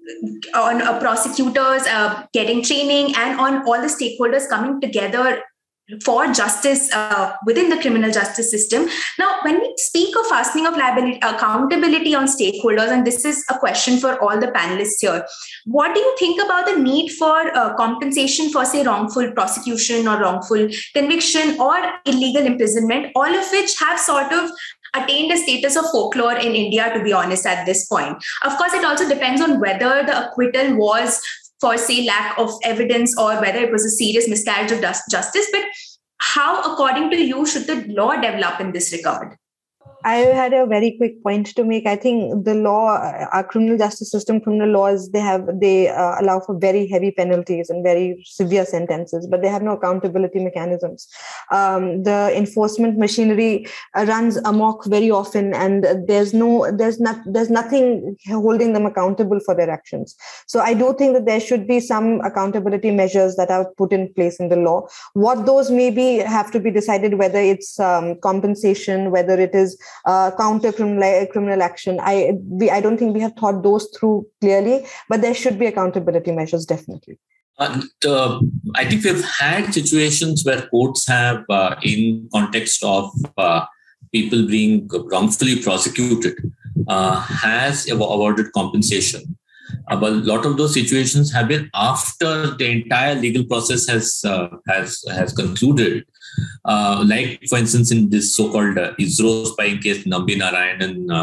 Speaker 2: on uh, prosecutors uh, getting training and on all the stakeholders coming together for justice uh, within the criminal justice system. Now, when we speak of fastening of liability, accountability on stakeholders, and this is a question for all the panelists here, what do you think about the need for uh, compensation for, say, wrongful prosecution or wrongful conviction or illegal imprisonment, all of which have sort of attained a status of folklore in India, to be honest, at this point? Of course, it also depends on whether the acquittal was for, say, lack of evidence or whether it was a serious miscarriage of justice. But how, according to you, should the law develop in this regard?
Speaker 5: I had a very quick point to make. I think the law, our criminal justice system, criminal laws, they have they uh, allow for very heavy penalties and very severe sentences, but they have no accountability mechanisms. Um, the enforcement machinery uh, runs amok very often, and there's no, there's not, there's nothing holding them accountable for their actions. So I do think that there should be some accountability measures that are put in place in the law. What those may be have to be decided, whether it's um, compensation, whether it is Uh, counter criminal criminal action. I we, I don't think we have thought those through clearly, but there should be accountability measures, definitely.
Speaker 4: And, uh, I think we've had situations where courts have, uh, in context of uh, people being wrongfully prosecuted, uh, has awarded compensation. Uh, but a lot of those situations have been after the entire legal process has uh, has has concluded. Uh, like, for instance, in this so-called uh, ISRO spying case, Nambi Narayanan, uh,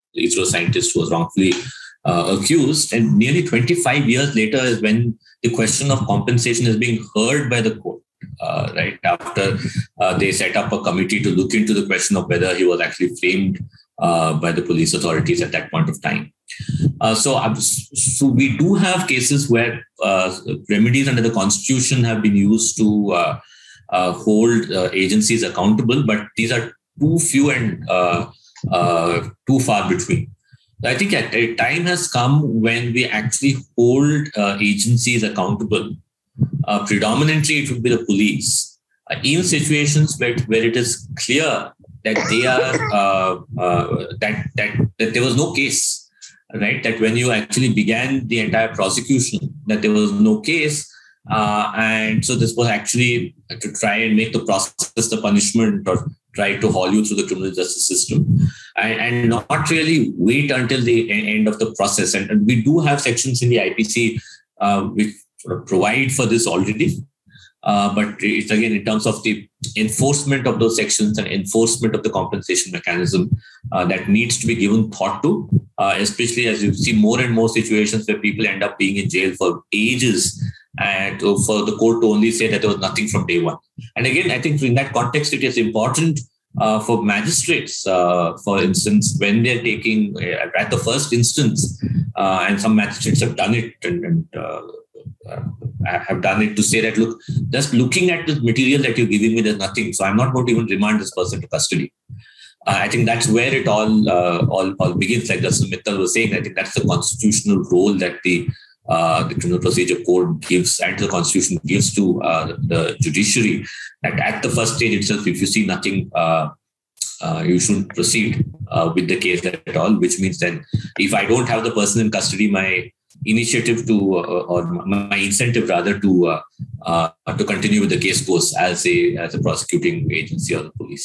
Speaker 4: the ISRO scientist who was wrongfully uh, accused. And nearly twenty-five years later is when the question of compensation is being heard by the court, uh, right? After uh, they set up a committee to look into the question of whether he was actually framed uh, by the police authorities at that point of time. Uh, so, uh, so we do have cases where uh, remedies under the Constitution have been used to uh, uh, hold uh, agencies accountable, but these are too few and uh, uh, too far between. I think a, a time has come when we actually hold uh, agencies accountable. Uh, predominantly, it would be the police. Uh, in situations where, where it is clear that they are uh, uh, that, that that there was no case. Right, that when you actually began the entire prosecution, that there was no case, uh, and so this was actually to try and make the process the punishment or try to haul you through the criminal justice system, and, and not really wait until the end of the process. And, and we do have sections in the I P C uh, which sort of provide for this already. Uh, but it's again in terms of the enforcement of those sections and enforcement of the compensation mechanism uh, that needs to be given thought to, uh, especially as you see more and more situations where people end up being in jail for ages and for the court to only say that there was nothing from day one. And again, I think in that context, it is important uh, for magistrates, uh, for instance, when they're taking uh, at the first instance, uh, and some magistrates have done it and, and uh, Uh, have done it to say that, look, just looking at the material that you're giving me, there's nothing. So I'm not going to even remand this person to custody. Uh, I think that's where it all, uh, all all begins. Like Justice Mittal was saying, I think that's the constitutional role that the uh, the Criminal Procedure Code gives and the Constitution gives to uh, the judiciary. That at the first stage itself, if you see nothing, uh, uh, you shouldn't proceed uh, with the case at all. Which means that if I don't have the person in custody, my initiative to uh, or my incentive rather to uh, uh, to continue with the case goes as a as a prosecuting agency or the police.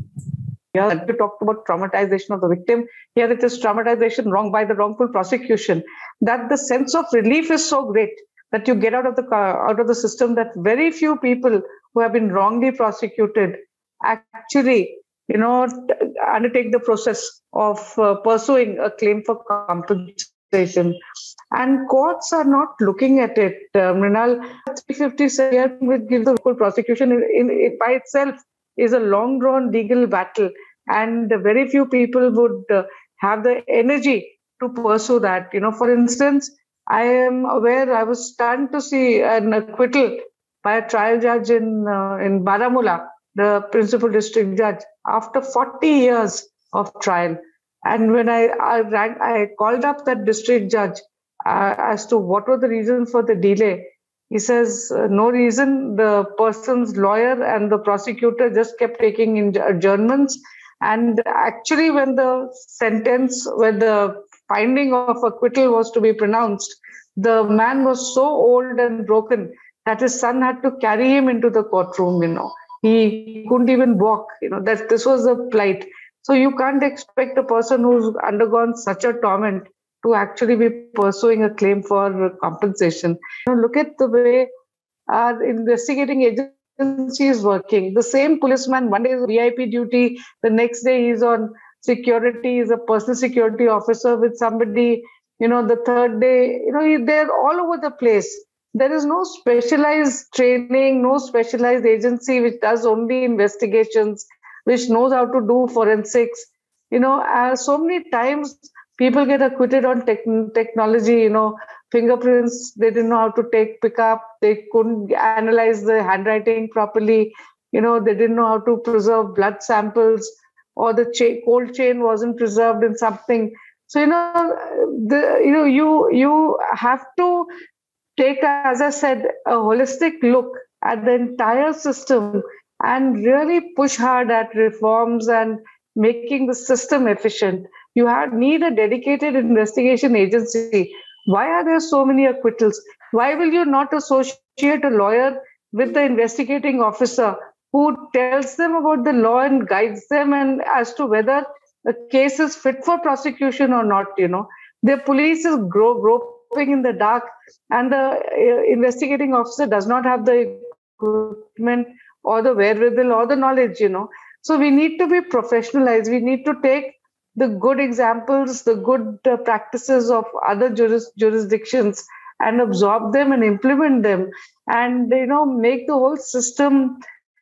Speaker 3: Yeah, you talked about traumatization of the victim. Here it is traumatization wrong by the wrongful prosecution. That the sense of relief is so great that you get out of the out of the system that very few people who have been wrongly prosecuted actually, you know, undertake the process of uh, pursuing a claim for compensation. And courts are not looking at it. Uh, Mrinal, three fifty would give the full prosecution in, in, it by itself is a long-drawn legal battle, and very few people would uh, have the energy to pursue that. You know, for instance, I am aware, I was stunned to see an acquittal by a trial judge in uh, in Baramulla, the principal district judge, after forty years of trial. And when I I, rang, I called up that district judge uh, as to what were the reasons for the delay, he says uh, no reason. The person's lawyer and the prosecutor just kept taking in adjournments. And actually, when the sentence, when the finding of acquittal was to be pronounced, the man was so old and broken that his son had to carry him into the courtroom. You know, he couldn't even walk. You know, that this was the plight. So you can't expect a person who's undergone such a torment to actually be pursuing a claim for compensation. You know, look at the way our investigating agency is working. The same policeman, one day is V I P duty, the next day he's on security, he's a personal security officer with somebody, you know, the third day, you know, they're all over the place. There is no specialized training, no specialized agency which does only investigations, which knows how to do forensics. You know, uh, so many times people get acquitted on tech- technology, you know, fingerprints, they didn't know how to take, pick up, they couldn't analyze the handwriting properly, you know, they didn't know how to preserve blood samples, or the cha- cold chain wasn't preserved in something. So, you know, the, you know, you, you have to take, as I said, a holistic look at the entire system and really push hard at reforms and making the system efficient. You have, need a dedicated investigation agency. Why are there so many acquittals? Why will you not associate a lawyer with the investigating officer who tells them about the law and guides them and as to whether a case is fit for prosecution or not? You know, the police is gro- groping in the dark, and the uh, investigating officer does not have the equipment or the wherewithal or the knowledge, you know. So we need to be professionalized. We need to take the good examples, the good uh, practices of other juris, jurisdictions and absorb them and implement them, and you know make the whole system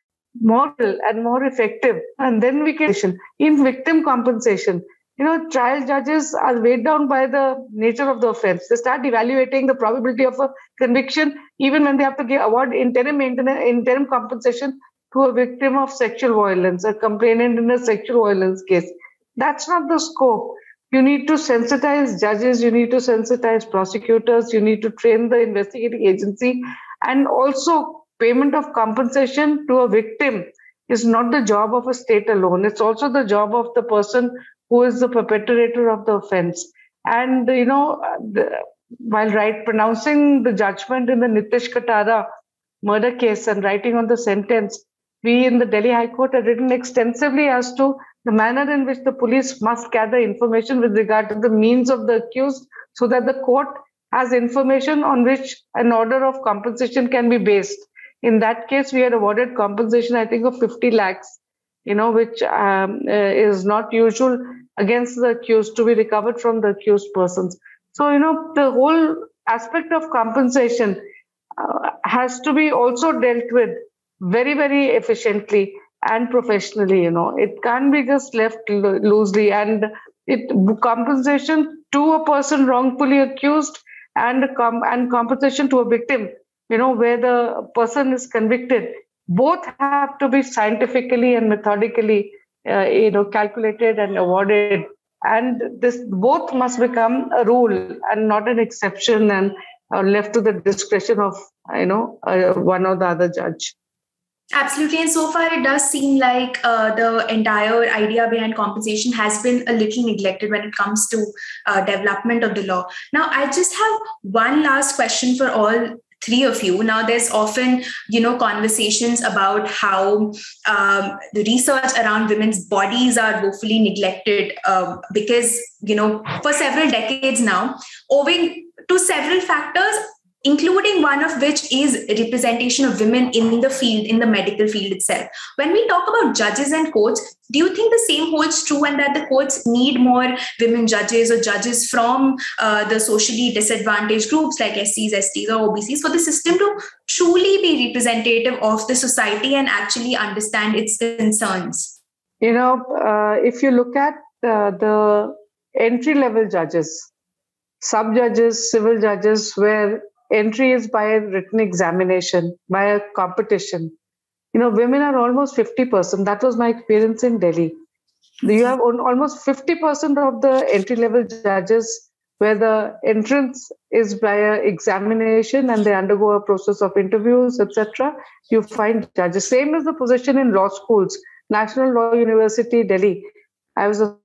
Speaker 3: more and more effective. And then we can, in victim compensation, you know, trial judges are weighed down by the nature of the offense. They start evaluating the probability of a conviction, even when they have to give award interim maintenance, interim compensation to a victim of sexual violence, a complainant in a sexual violence case. That's not the scope. You need to sensitize judges, you need to sensitize prosecutors, you need to train the investigating agency, and also payment of compensation to a victim is not the job of a state alone. It's also the job of the person who is the perpetrator of the offense. And, you know, the, while right pronouncing the judgment in the Nitish Katara murder case and writing on the sentence, we in the Delhi High Court had written extensively as to the manner in which the police must gather information with regard to the means of the accused, so that the court has information on which an order of compensation can be based. In that case, we had awarded compensation, I think, of fifty lakhs, you know, which um, uh, is not usual against the accused to be recovered from the accused persons. So, you know, the whole aspect of compensation uh, has to be also dealt with very, very efficiently and professionally. You know, it can't be just left lo- loosely. And it compensation to a person wrongfully accused and com- and compensation to a victim, you know, where the person is convicted, both have to be scientifically and methodically, uh, you know, calculated and awarded. And this both must become a rule and not an exception, and uh, left to the discretion of, you know, uh, one or the other judge.
Speaker 2: Absolutely. And so far, it does seem like uh, the entire idea behind compensation has been a little neglected when it comes to uh, development of the law. Now, I just have one last question for all three of you. Now, there's often, you know, conversations about how um, the research around women's bodies are woefully neglected um, because, you know, for several decades now, owing to several factors, including one of which is representation of women in the field, in the medical field itself. When we talk about judges and courts, do you think the same holds true, and that the courts need more women judges or judges from uh, the socially disadvantaged groups like S Cs, S Ts, or O B Cs for the system to truly be representative of the society and actually understand its concerns?
Speaker 3: You know, uh, if you look at uh, the entry-level judges, sub-judges, civil judges, where entry is by a written examination, by a competition, you know, women are almost fifty percent. That was my experience in Delhi. You have almost fifty percent of the entry-level judges where the entrance is by an examination and they undergo a process of interviews, et cetera. You find judges. Same as the position in law schools. National Law University, Delhi. I was a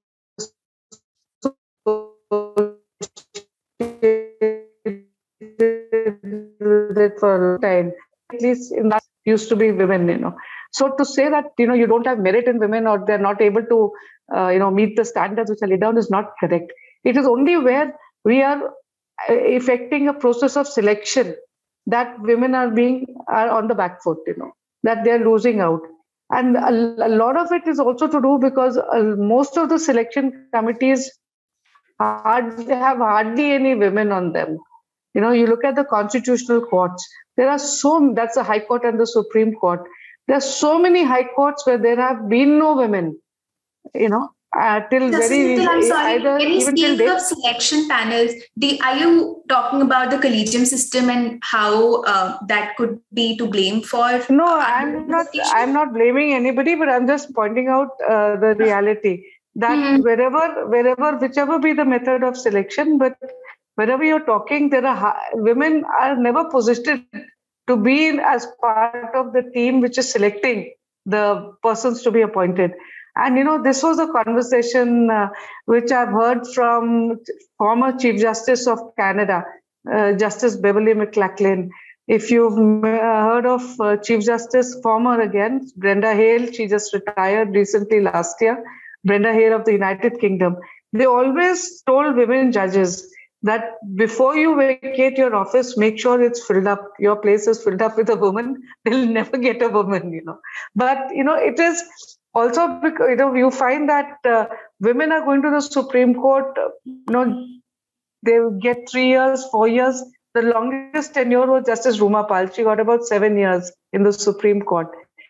Speaker 3: for a time, at least in that used to be women, you know. So to say that, you know, you don't have merit in women or they're not able to, uh, you know, meet the standards which are laid down is not correct. It is only where we are effecting a process of selection that women are being are on the back foot, you know, that they're losing out. And a, a lot of it is also to do because uh, most of the selection committees hard, have hardly any women on them. You know, you look at the constitutional courts, there are so, that's the High Court and the Supreme Court. There are so many high courts where there have been no women, you know, uh, till
Speaker 2: Just
Speaker 3: very,
Speaker 2: I'm sorry,
Speaker 3: either,
Speaker 2: when you
Speaker 3: even
Speaker 2: speak
Speaker 3: till
Speaker 2: of selection panels, the, are you talking about the collegium system and how uh, that could be to blame for?
Speaker 3: No, I'm not, I'm not blaming anybody, but I'm just pointing out uh, the reality that mm-hmm. wherever, wherever, whichever be the method of selection, but wherever you're talking, there are women are never positioned to be in as part of the team which is selecting the persons to be appointed. And, you know, this was a conversation uh, which I've heard from former Chief Justice of Canada, uh, Justice Beverly McLachlin. If you've heard of uh, Chief Justice, former again, Brenda Hale, she just retired recently last year, Brenda Hale of the United Kingdom. They always told women judges that before you vacate your office, make sure it's filled up. Your place is filled up with a woman. They'll never get a woman, you know. But, you know, it is also because, you know, you find that uh, women are going to the Supreme Court, you know, they get three years, four years. The longest tenure was Justice Ruma Pal. She got about seven years in the Supreme Court.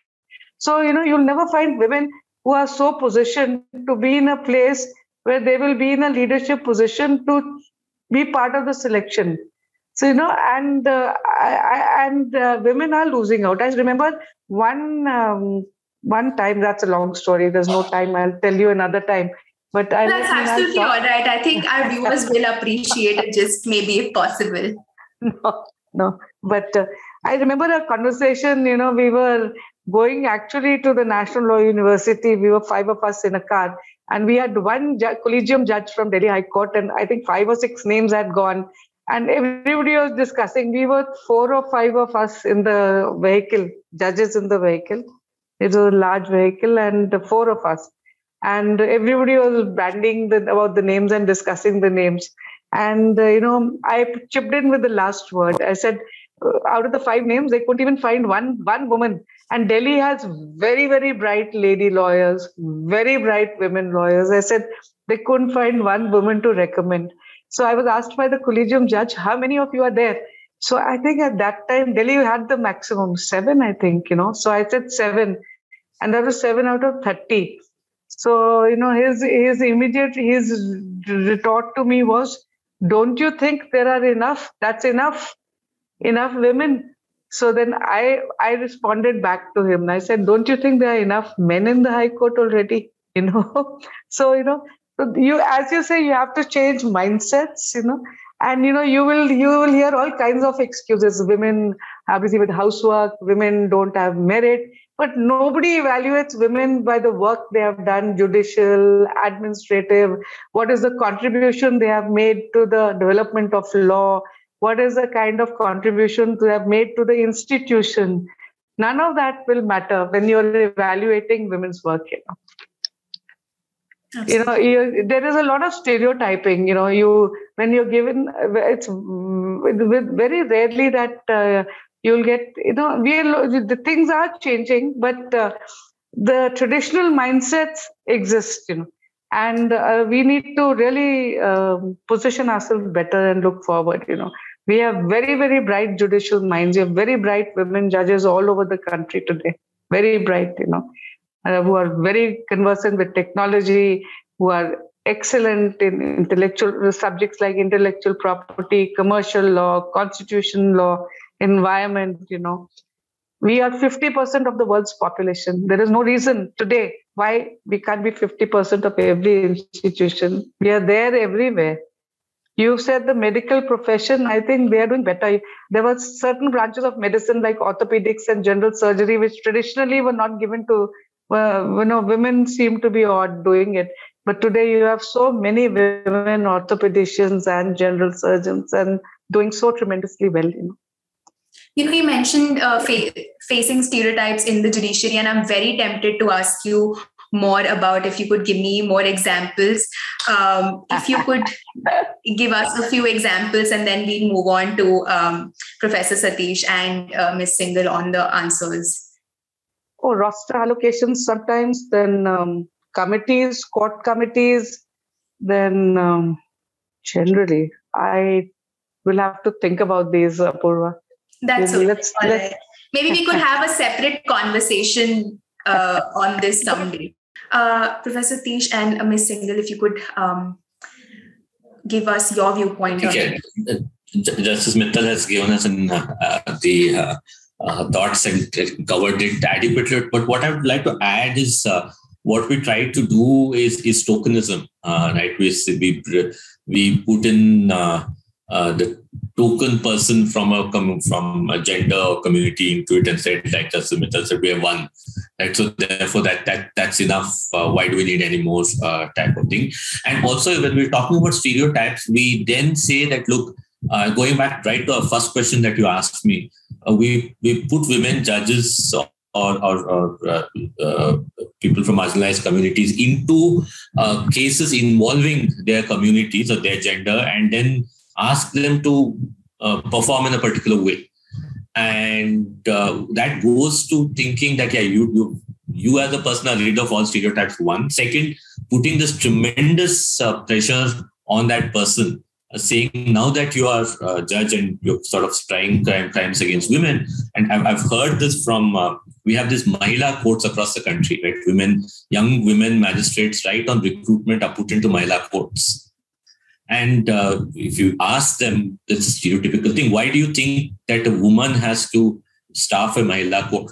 Speaker 3: So, you know, you'll never find women who are so positioned to be in a place where they will be in a leadership position to be part of the selection. So, you know, and uh, I, I, and uh, women are losing out. I remember one um, one time, that's a long story. There's no time. I'll tell you another time. But I
Speaker 2: That's absolutely all right. I think our viewers will appreciate it, just maybe if possible.
Speaker 3: No, no. But uh, I remember a conversation, you know, we were going actually to the National Law University. We were five of us in a car. And we had one ju- collegium judge from Delhi High Court. And I think five or six names had gone. And everybody was discussing. We were four or five of us in the vehicle, judges in the vehicle. It was a large vehicle and four of us. And everybody was branding the, about the names and discussing the names. And, uh, you know, I chipped in with the last word. I said, uh, out of the five names, they couldn't even find one, one woman. And Delhi has very, very bright lady lawyers, very bright women lawyers. I said, they couldn't find one woman to recommend. So I was asked by the collegium judge, how many of you are there? So I think at that time, Delhi had the maximum, seven, I think, you know. So I said seven. And that was seven out of thirty. So, you know, his his immediate, his retort to me was, don't you think there are enough? That's enough, enough women. So then I I responded back to him. I said, don't you think there are enough men in the High Court already? You know, so, you know, you, as you say, you have to change mindsets, you know, and, you know, you will, you will hear all kinds of excuses. Women are busy with housework. Women don't have merit. But nobody evaluates women by the work they have done, judicial, administrative. What is the contribution they have made to the development of law? What is the kind of contribution they have made to the institution? None of that will matter when you're evaluating women's work. You know, Absolutely. you know, you, there is a lot of stereotyping. You know, you when you're given, it's very rarely that. Uh, You'll get, you know, we the things are changing, but uh, the traditional mindsets exist, you know, and uh, we need to really uh, position ourselves better and look forward, you know. We have very, very bright judicial minds. We have very bright women judges all over the country today. Very bright, you know, uh, who are very conversant with technology, who are excellent in intellectual subjects like intellectual property, commercial law, constitution law, environment, you know. We are fifty percent of the world's population. There is no reason today why we can't be fifty percent of every institution. We are there everywhere. You said the medical profession, I think they are doing better. There were certain branches of medicine like orthopedics and general surgery, which traditionally were not given to, uh, you know, women seem to be odd doing it. But today you have so many women orthopedicians and general surgeons and doing so tremendously well, you know.
Speaker 2: You know, you mentioned uh, fa- facing stereotypes in the judiciary, and I'm very tempted to ask you more about if you could give me more examples. Um, if you could give us a few examples, and then we'll move on to um, Professor Satish and uh, Miz Singhal on the answers.
Speaker 3: Oh, roster allocations sometimes, then um, committees, court committees, then um, generally, I will have to think about these, uh, Apurva.
Speaker 2: That's Maybe, okay. let's, let's... Maybe we could have a separate conversation uh, on this someday. Uh, Professor Satish and uh, Miz Singhal, if you could um, give us your viewpoint
Speaker 4: okay.
Speaker 2: on it.
Speaker 4: Justice Mittal has given us an, uh, the uh, uh, thoughts and covered it adequately. But what I would like to add is uh, what we try to do is, is tokenism, uh, right? We, we, we put in uh, uh, the token person from a from a gender or community into it and said, like Justice Mittal said, we have one. Right? So therefore, that that that's enough. Uh, why do we need any more uh, type of thing? And also, when we're talking about stereotypes, we then say that, look, uh, going back right to our first question that you asked me, uh, we we put women judges or or, or uh, uh, people from marginalized communities into uh, cases involving their communities or their gender, and then ask them to uh, perform in a particular way. And uh, that goes to thinking that, yeah, you, you, you as a person are rid of all stereotypes, one. Second, putting this tremendous uh, pressure on that person, uh, saying now that you are a judge and you're sort of trying crime, crimes against women. And I've, I've heard this from, uh, we have these Mahila courts across the country, right? Women, young women magistrates right on recruitment are put into Mahila courts. And uh, if you ask them this stereotypical thing, why do you think that a woman has to staff a Mahila court?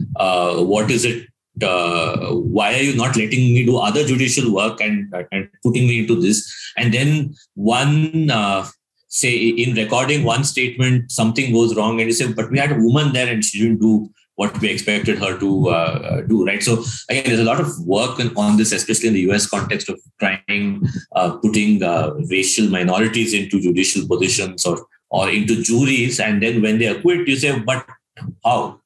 Speaker 4: Uh, what is it? Uh, why are you not letting me do other judicial work and, and putting me into this? And then one, uh, say in recording one statement, something goes wrong and you say, but we had a woman there and she didn't do what we expected her to uh, do, right? So again, there's a lot of work on this, especially in the U S context of trying, uh, putting uh, racial minorities into judicial positions or or into juries. And then when they acquit, you say, but how?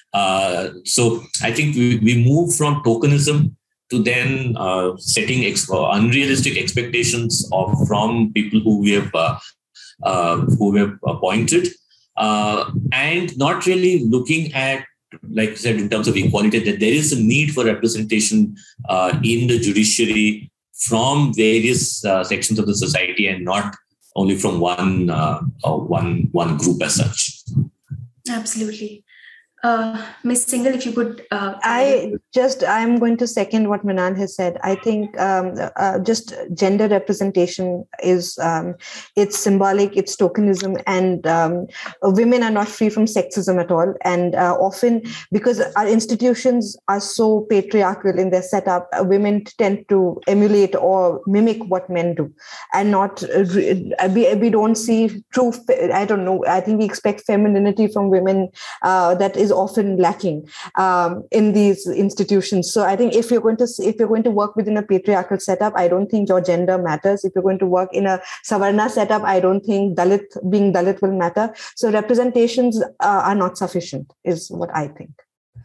Speaker 4: Uh, so I think we, we move from tokenism to then uh, setting ex- unrealistic expectations of from people who we have uh, uh, who we have appointed, uh, and not really looking at, like I said, in terms of equality, that there is a need for representation uh, in the judiciary from various uh, sections of the society and not only from one uh, uh, one one group as such.
Speaker 2: Absolutely. Uh, Miz Singhal, if you could... Uh,
Speaker 5: I just, I'm going to second what Minal has said. I think um, uh, just gender representation is, um, it's symbolic, it's tokenism, and um, women are not free from sexism at all. And uh, often, because our institutions are so patriarchal in their setup, uh, women tend to emulate or mimic what men do. And not, uh, we, we don't see true, I don't know, I think we expect femininity from women uh, that is often lacking um, in these institutions. So I think if you're going to if you're going to work within a patriarchal setup, I don't think your gender matters. If you're going to work in a Savarna setup, I don't think Dalit being Dalit will matter. So representations uh, are not sufficient, is what I think.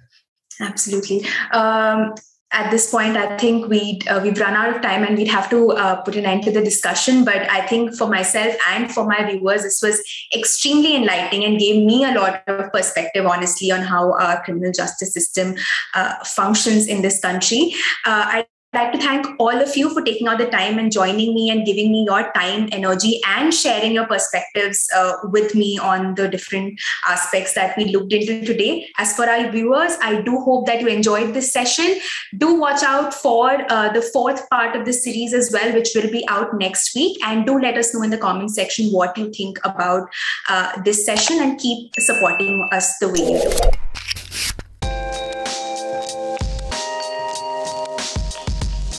Speaker 2: Absolutely. Um, At this point, I think we'd, uh, we've run out of time and we'd have to uh, put an end to the discussion. But I think for myself and for my viewers, this was extremely enlightening and gave me a lot of perspective, honestly, on how our criminal justice system uh, functions in this country. Uh, I I'd like to thank all of you for taking out the time and joining me and giving me your time, energy, and sharing your perspectives uh, with me on the different aspects that we looked into today. As for our viewers, I do hope that you enjoyed this session. Do watch out for uh, the fourth part of the series as well, which will be out next week. And do let us know in the comment section what you think about uh, this session, and keep supporting us the way you do.